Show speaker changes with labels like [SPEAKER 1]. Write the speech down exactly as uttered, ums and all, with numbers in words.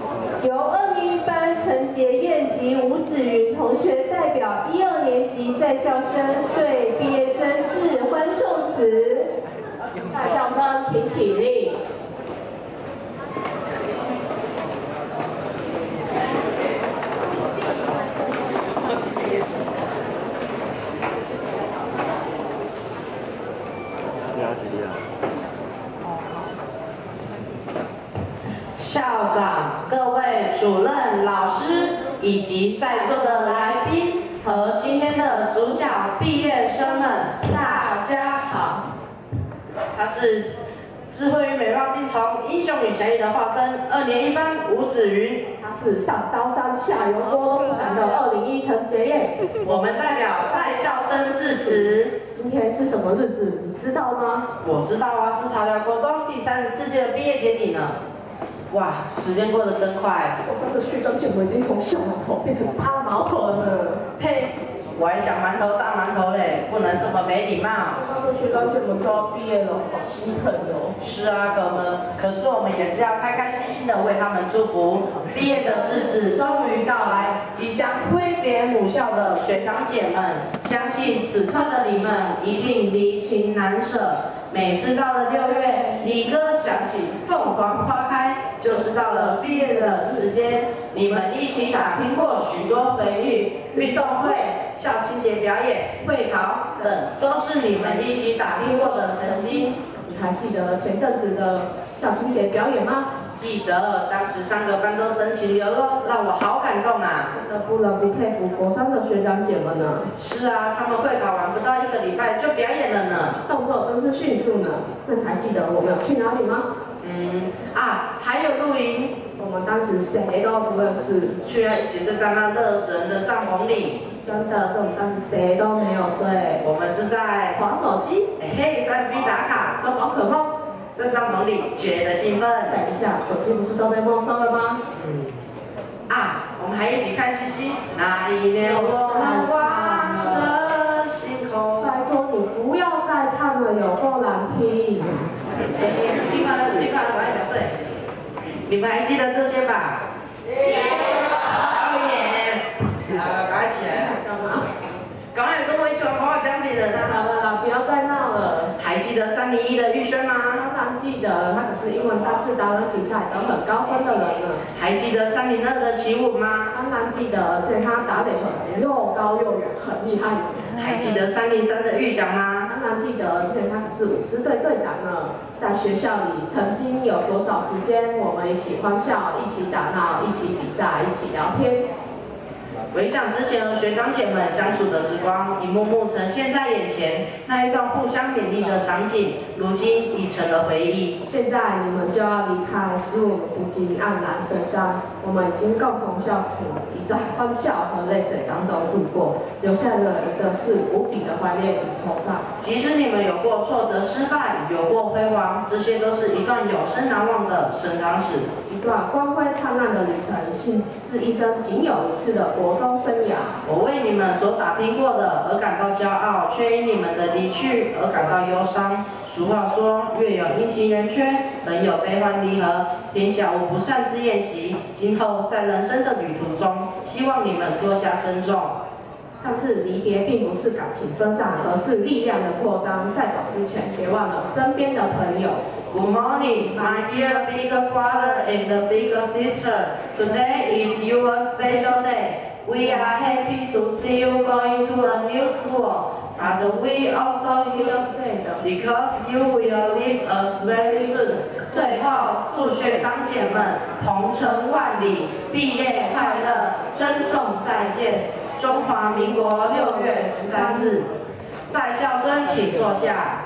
[SPEAKER 1] 由二年一班陈洁燕及吴芷云同学代表一二年级在校生对毕业生致欢送词。在校生请起立。
[SPEAKER 2] 校长、各位主任、老师以及在座的来宾和今天的主角毕业生们，大家好。他是智慧与美貌并重、英雄与侠义的化身，二年一班吴芷云。
[SPEAKER 1] 他是上刀山下油锅都不敢的二零一陈洁燕。
[SPEAKER 2] 我们代表在校生致辞。
[SPEAKER 1] 今天是什么日子？你知道吗？
[SPEAKER 2] 我知道啊，是茶寮国中第三十四届的毕业典礼呢。 哇，时间过得真快！
[SPEAKER 1] 我上个学长姐我已经从小毛头变成大毛头了呢。
[SPEAKER 2] 嘿，我还想馒头当馒头嘞，不能这么没礼貌。
[SPEAKER 1] 上个学长姐们都要毕业了，好心疼哟。
[SPEAKER 2] 是啊，哥们，可是我们也是要开开心心的为他们祝福。毕业的日子终于到来，即将挥别母校的学长姐们，相信此刻的你们一定离情难舍。每次到了六月，礼歌响起，凤凰花开。 就是到了毕业的时间，你们一起打拼过许多回忆，运动会、校庆节表演、会考等，都是你们一起打拼过的成绩。
[SPEAKER 1] 你还记得前阵子的校庆节表演吗？
[SPEAKER 2] 记得，当时三个班都真情流露，让我好感动啊！
[SPEAKER 1] 真的不得不佩服国三的学长姐们呢。
[SPEAKER 2] 是啊，他们会考完不到一个礼拜就表演了呢，
[SPEAKER 1] 动作真是迅速呢。那你还记得我们有去哪里吗？
[SPEAKER 2] 嗯啊，还有露营，
[SPEAKER 1] 我们当时谁都不认识，
[SPEAKER 2] 居然一起是刚刚热死人的帐篷里。
[SPEAKER 1] 真的，所以我们当时谁都没有睡。
[SPEAKER 2] 我们是在
[SPEAKER 1] 滑手机，
[SPEAKER 2] 嘿，三 B 打卡，
[SPEAKER 1] 抓宝可梦，
[SPEAKER 2] 在帐篷里觉得兴奋。
[SPEAKER 1] 等一下，手机不是都被没收了吗？
[SPEAKER 2] 嗯，啊，我们还一起看星星。那一年我们望着星空。
[SPEAKER 1] 拜托你不要再唱了，有够难听。
[SPEAKER 2] 新快乐，新快乐，赶快讲睡。你们还记得这些吧？哦耶！啊，赶快起来！
[SPEAKER 1] 干嘛？
[SPEAKER 2] 赶快跟我一起玩跑跑奖品了呢！
[SPEAKER 1] 好了啦，不要再闹了。
[SPEAKER 2] 还记得三零一的玉轩吗？
[SPEAKER 1] 当然记得，他可是英文单词达人比赛得很高分的人呢。
[SPEAKER 2] 还记得三零二的齐武吗？
[SPEAKER 1] 当然记得，而且他打垒球又高又远，很厉害。
[SPEAKER 2] 还记得三零三的玉祥吗？
[SPEAKER 1] 当然记得，而且他可是舞狮队队长呢。在学校里，曾经有多少时间，我们一起欢笑，一起打闹，一起比赛，一起聊天。
[SPEAKER 2] 回想之前和学长姐们相处的时光，一幕幕呈现在眼前。那一段互相勉励的场景，如今已成了回忆。
[SPEAKER 1] 现在你们就要离开，使我们不禁黯然神伤。我们已经共同笑死，已在欢笑和泪水当中度过，留下了一个是无比的怀念与惆怅。
[SPEAKER 2] 即使你们有过挫折、失败，有过辉煌，这些都是一段永生难忘的成长史。
[SPEAKER 1] 一段光辉灿烂的旅程，是是一生仅有一次的国中生涯。
[SPEAKER 2] 我为你们所打拼过的而感到骄傲，却因你们的离去而感到忧伤。俗话说，月有阴晴圆缺，人有悲欢离合，天下无不散之宴席。今后在人生的旅途中，希望你们多加珍重。
[SPEAKER 1] 但是离别并不是感情分散，而是力量的扩张。在走之前，别忘了身边的朋友。
[SPEAKER 2] Good morning, my dear big brother and big sister. Today is your special day. We are happy to see you going to a new school, but we also feel sad because you will leave us very soon. 最后，祝学长姐们鹏程万里，毕业快乐，珍重再见。中华民国六月十三日，在校生请坐下。